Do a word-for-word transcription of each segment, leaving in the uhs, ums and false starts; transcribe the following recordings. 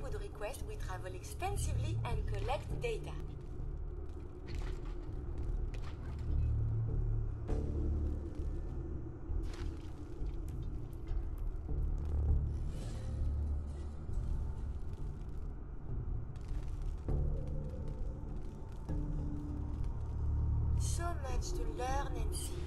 would request we travel extensively and collect data. So much to learn and see.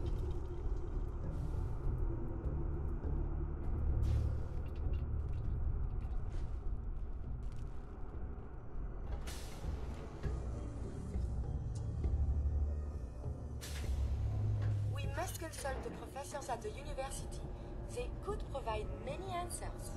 We must consult the professors at the university. They could provide many answers.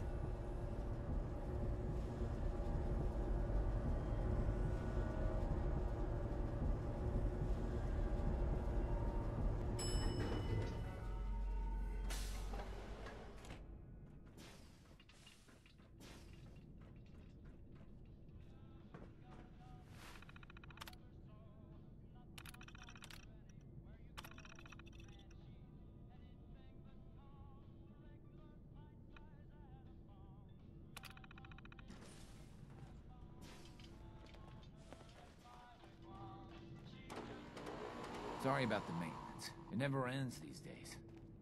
Sorry about the maintenance. It never ends these days.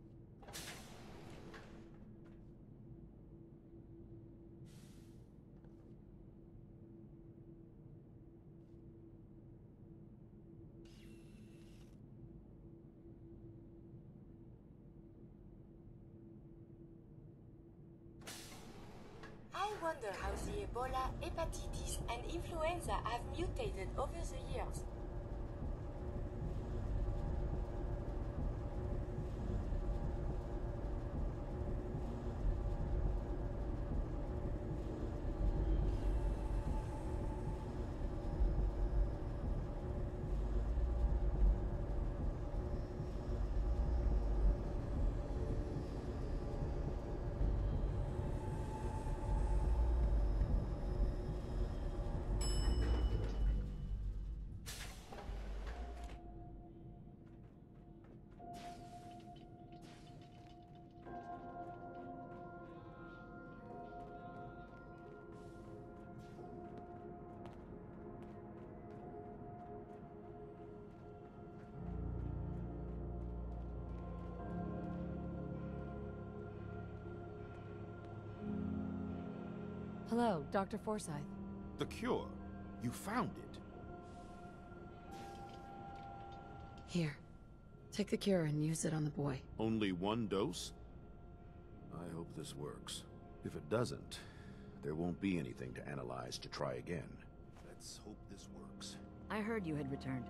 I wonder how the Ebola, hepatitis, and influenza have mutated over the years. Hello, Doctor Forsyth. The cure. You found it. Here. Take the cure and use it on the boy. Only one dose? I hope this works. If it doesn't, there won't be anything to analyze to try again. Let's hope this works. I heard you had returned.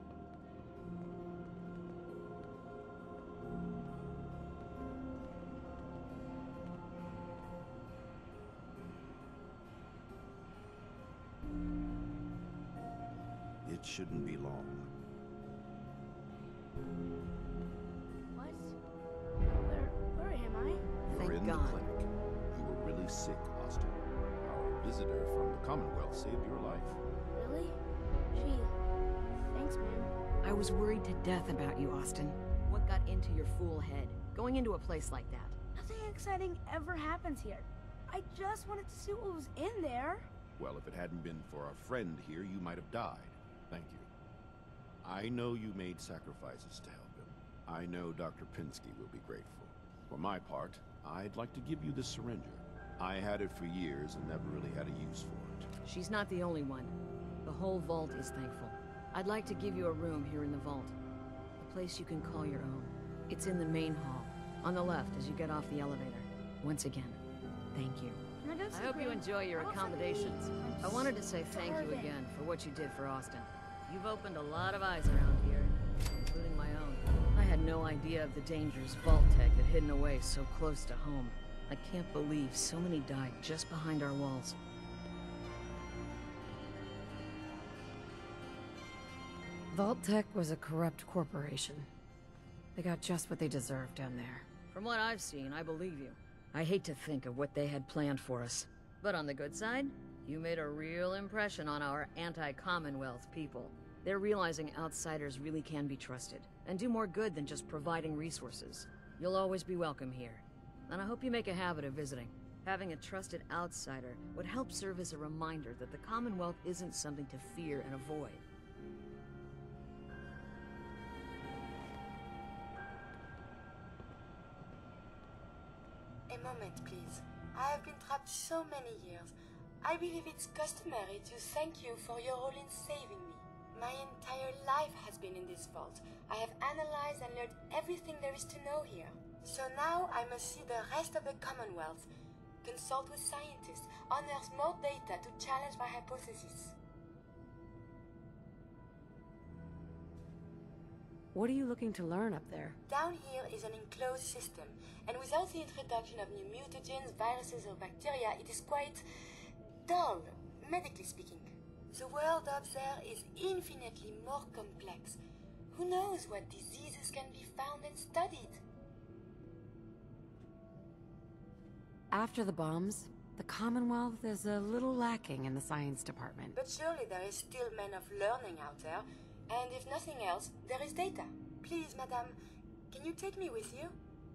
It shouldn't be long. What? Where, where am I? You're Thank in God. the clinic. You were really sick, Austin. Our visitor from the Commonwealth saved your life. Really? Gee, thanks, man. I was worried to death about you, Austin. What got into your fool head? Going into a place like that? Nothing exciting ever happens here. I just wanted to see what was in there. Well, if it hadn't been for our friend here, you might have died. Thank you. I know you made sacrifices to help him. I know Doctor Pinsky will be grateful. For my part, I'd like to give you this syringer. I had it for years and never really had a use for it. She's not the only one. The whole vault is thankful. I'd like to give you a room here in the vault. A place you can call your own. It's in the main hall, on the left as you get off the elevator. Once again, thank you. Can I go I hope you enjoy your accommodations. I wanted to say thank you again for what you did for Austin. You've opened a lot of eyes around here, including my own. I had no idea of the dangers Vault Tech had hidden away so close to home. I can't believe so many died just behind our walls. Vault Tech was a corrupt corporation. They got just what they deserved down there. From what I've seen, I believe you. I hate to think of what they had planned for us. But on the good side, you made a real impression on our anti-Commonwealth people. They're realizing outsiders really can be trusted, and do more good than just providing resources. You'll always be welcome here, and I hope you make a habit of visiting. Having a trusted outsider would help serve as a reminder that the Commonwealth isn't something to fear and avoid. A moment, please. I have been trapped so many years. I believe it's customary to thank you for your role in saving me. My entire life has been in this vault. I have analyzed and learned everything there is to know here. So now I must see the rest of the Commonwealth, consult with scientists, unearth more data to challenge my hypothesis. What are you looking to learn up there? Down here is an enclosed system, and without the introduction of new mutagens, viruses or bacteria, it is quite dull, medically speaking. The world up there is infinitely more complex. Who knows what diseases can be found and studied? After the bombs, the Commonwealth is a little lacking in the science department. But surely there is still men of learning out there, and if nothing else, there is data. Please, madame, can you take me with you?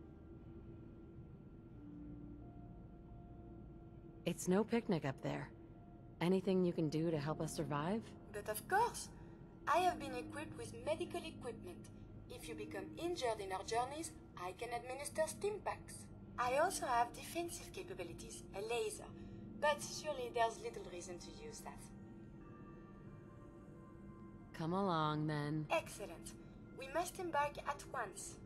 It's no picnic up there. Anything you can do to help us survive? But of course, I have been equipped with medical equipment. If you become injured in our journeys, I can administer stim packs. I also have defensive capabilities, a laser, but surely there's little reason to use that. Come along, then. Excellent. We must embark at once.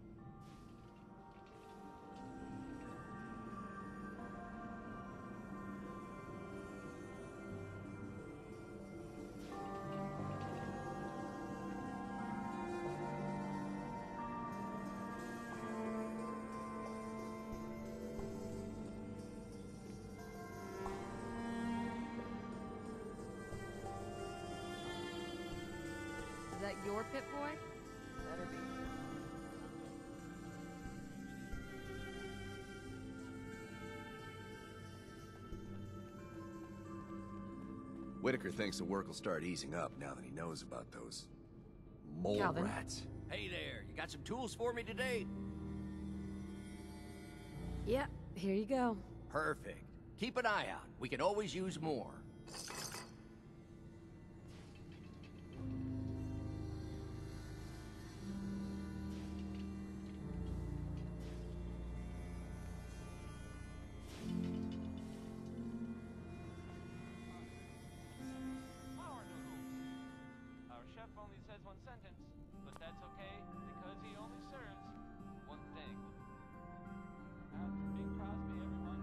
Is that your pit boy? Better be. Whitaker thinks the work will start easing up now that he knows about those mole Calvin? rats. Hey there, you got some tools for me today? Yep, here you go. Perfect. Keep an eye out. We can always use more. Power noodles. Our chef only says one sentence, but that's okay because he only serves one thing. Out for Bing Crosby, everyone.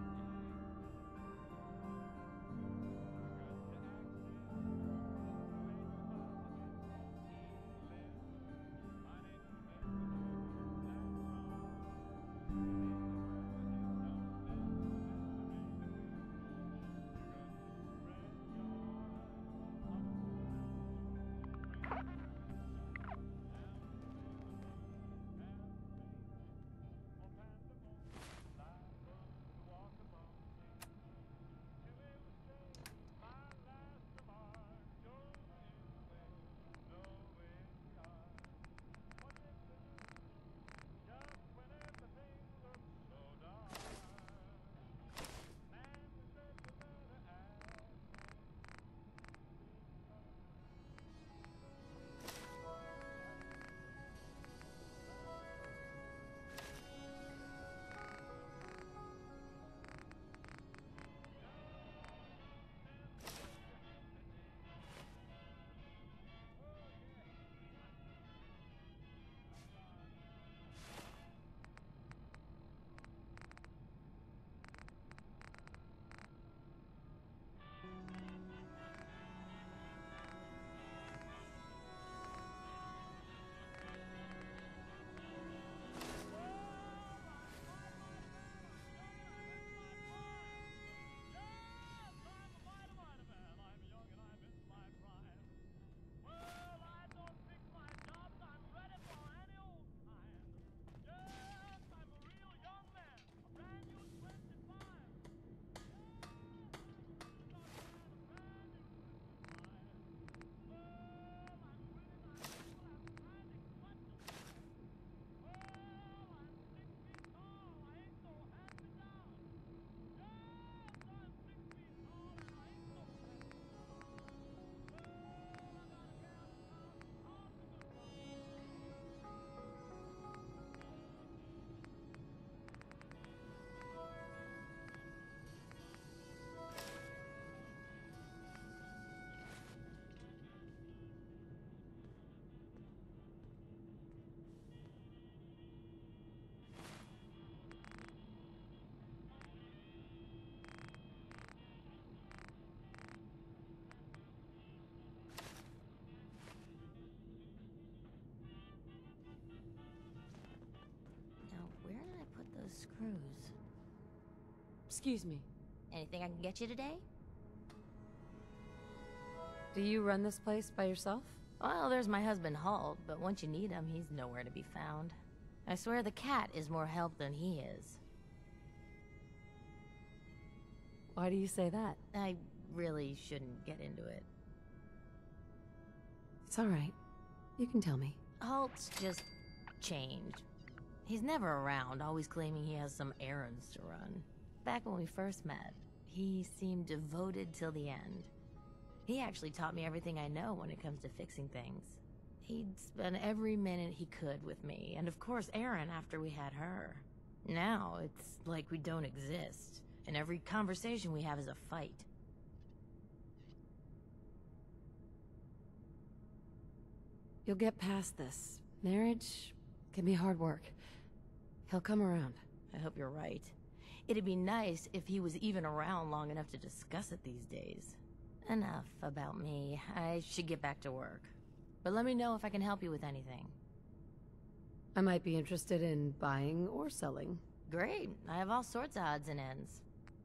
Excuse me. Anything I can get you today? Do you run this place by yourself? Well, there's my husband Halt, but once you need him, he's nowhere to be found. I swear the cat is more help than he is. Why do you say that? I really shouldn't get into it. It's all right. You can tell me. Halt's just changed. He's never around, always claiming he has some errands to run. Back when we first met, he seemed devoted till the end. He actually taught me everything I know when it comes to fixing things. He'd spend every minute he could with me, and of course Erin after we had her. Now, it's like we don't exist, and every conversation we have is a fight. You'll get past this. Marriage can be hard work. He'll come around. I hope you're right. It'd be nice if he was even around long enough to discuss it these days. Enough about me. I should get back to work. But let me know if I can help you with anything. I might be interested in buying or selling. Great. I have all sorts of odds and ends.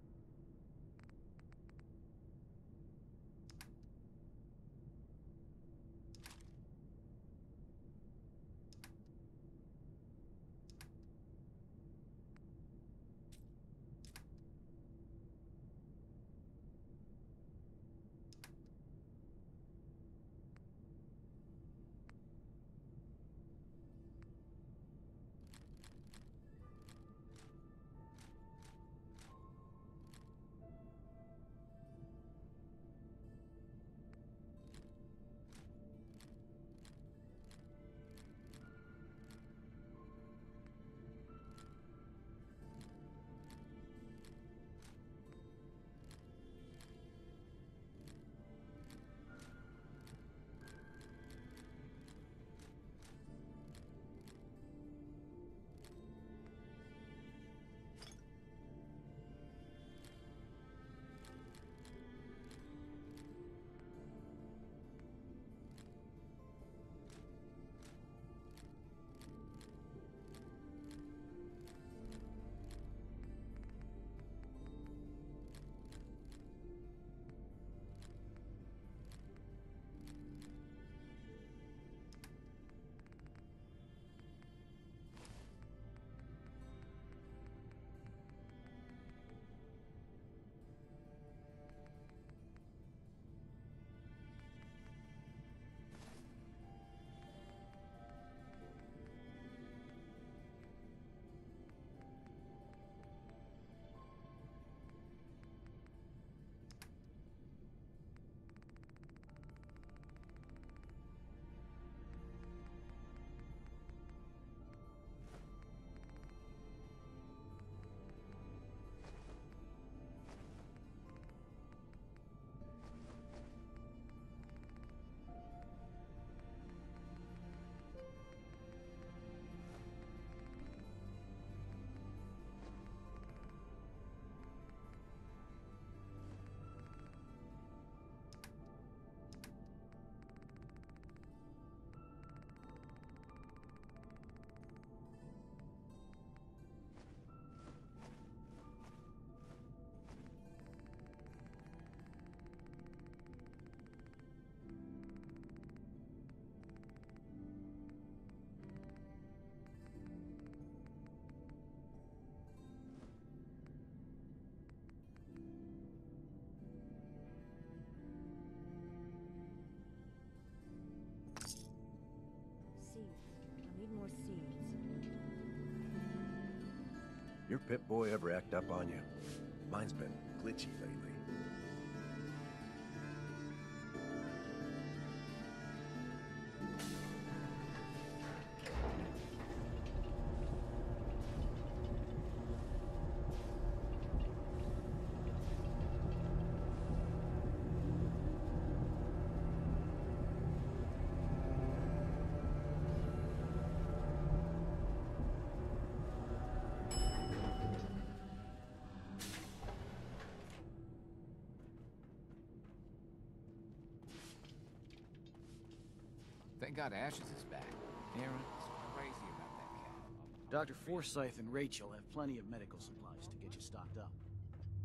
Your Pip-Boy ever act up on you? Mine's been glitchy lately. Thank God Ashes is back. Aaron is crazy about that cat. Doctor Forsyth and Rachel have plenty of medical supplies to get you stocked up.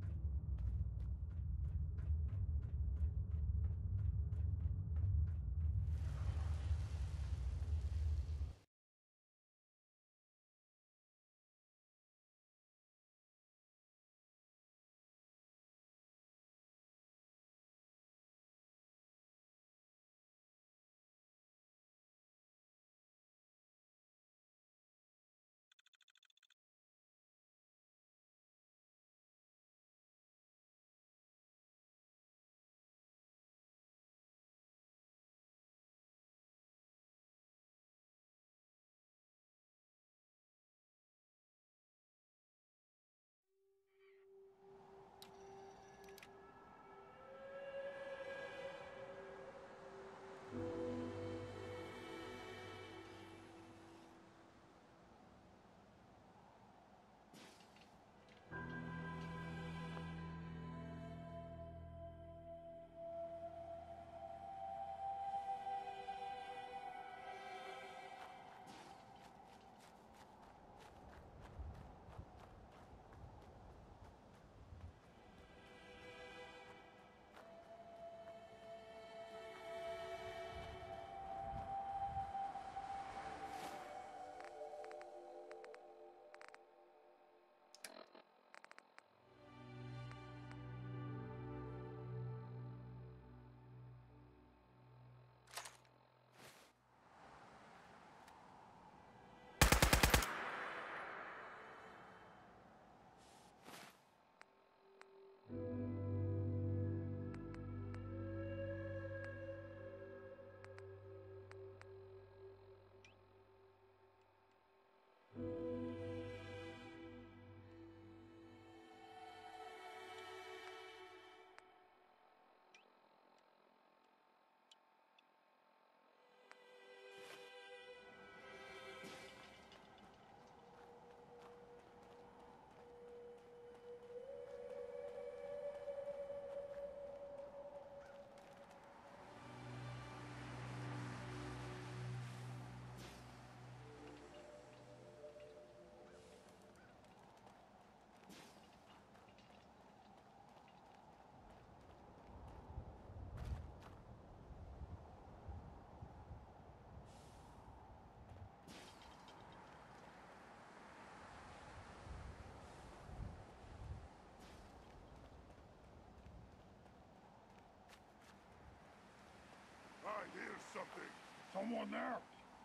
Someone there?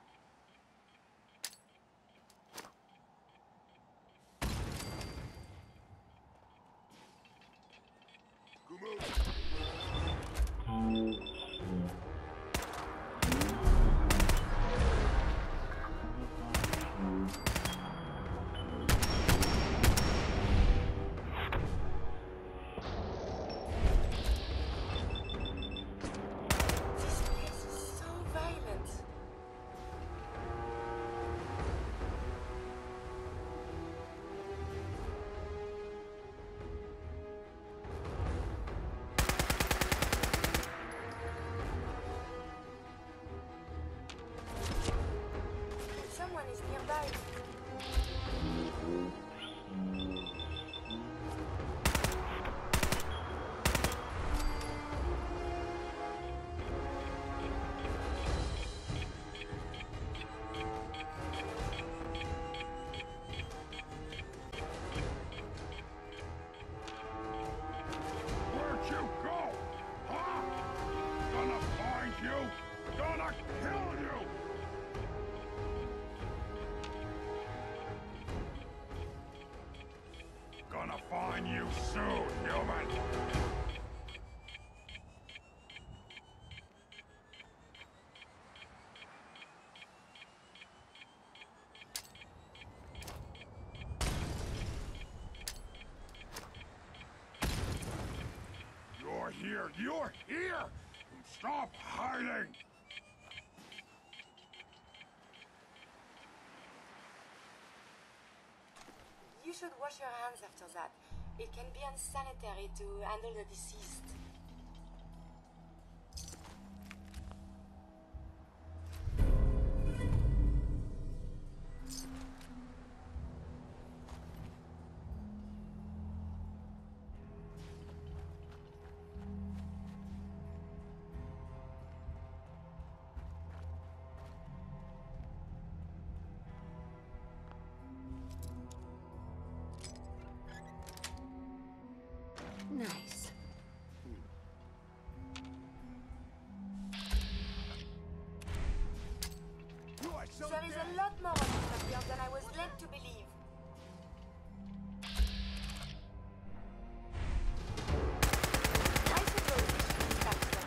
This place is so violent. Someone is nearby. Where'd you go? Huh? Gonna find you! Gonna kill you! Gonna find you soon, human! You're here! You're here! Stop hiding! You should wash your hands after that. It can be unsanitary to handle the deceased. Nice. There is a lot more of this up here than I was led to believe. I suppose we should dispatch them.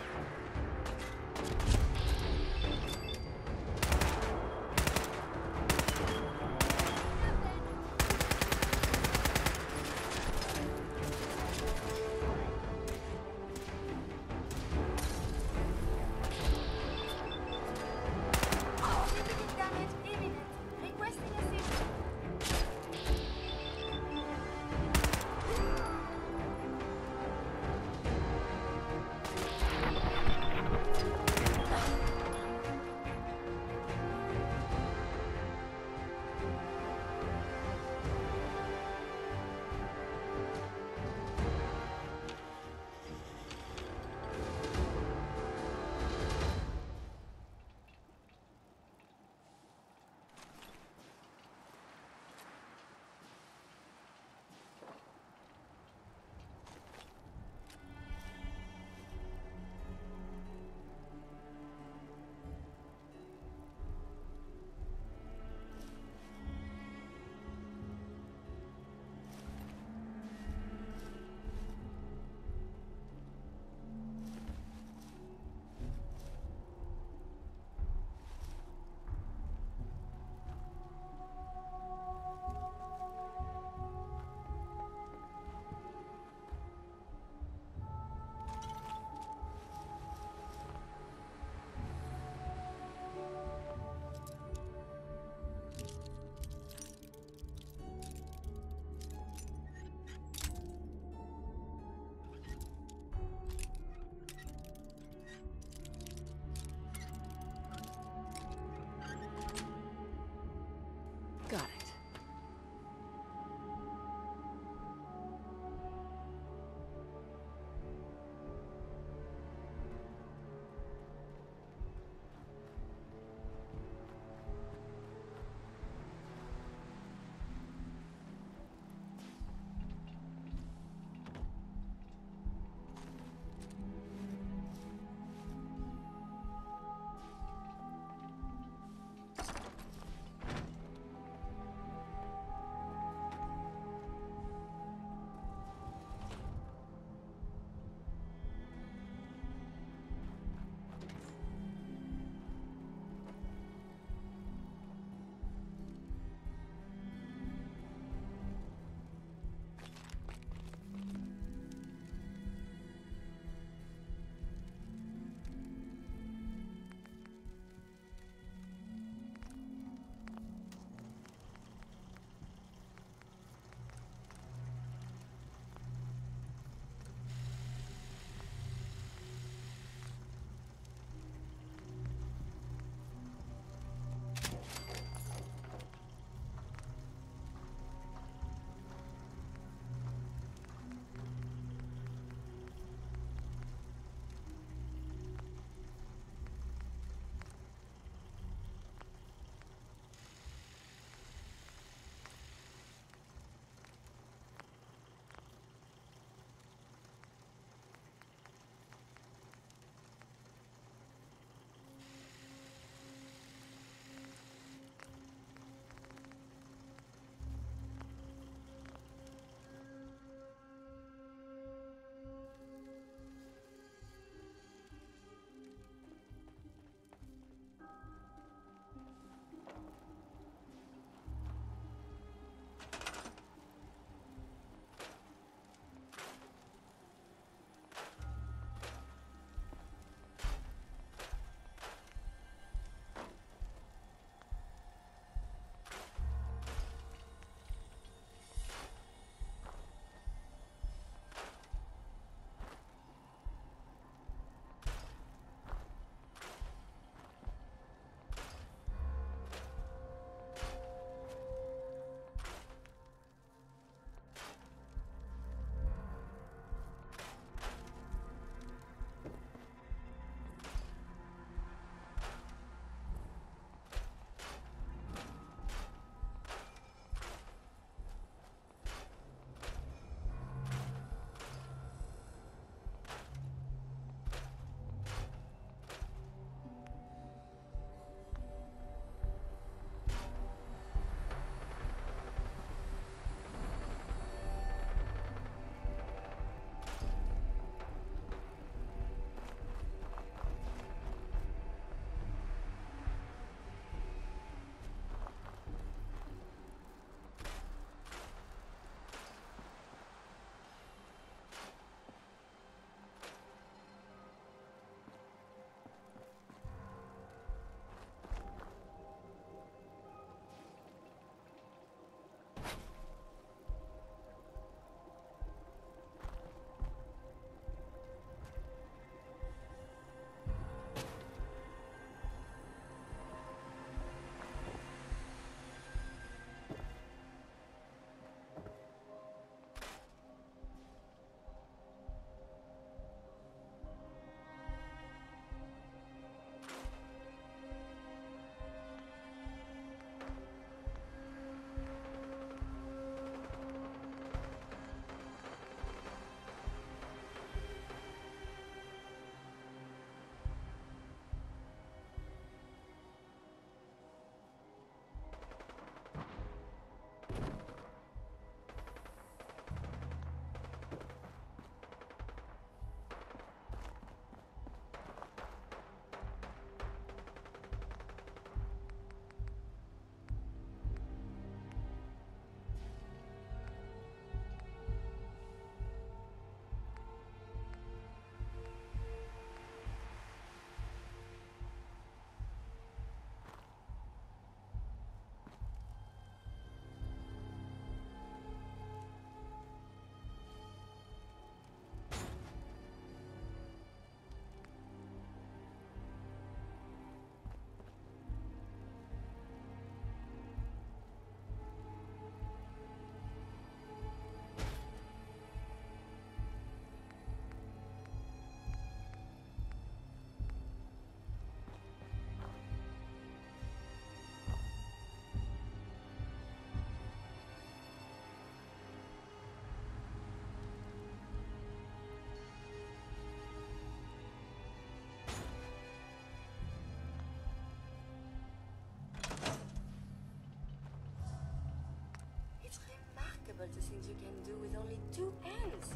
things you can do with only two hands.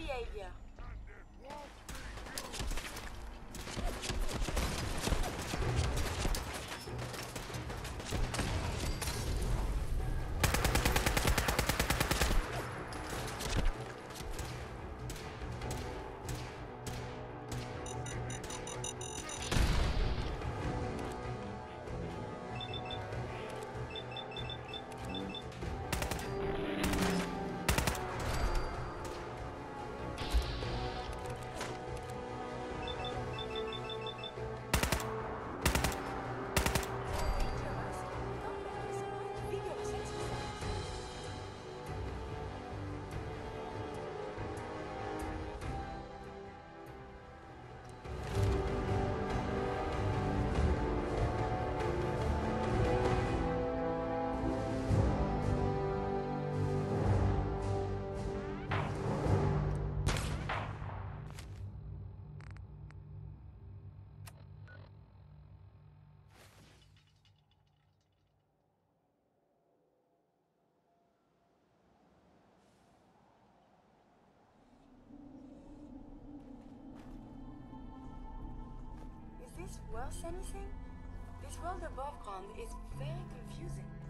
behavior. Is this worth anything? This world above ground is very confusing.